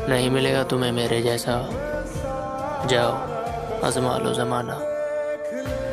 नहीं मिलेगा तुम्हें मेरे जैसा। जाओ आजमा लो जमाना।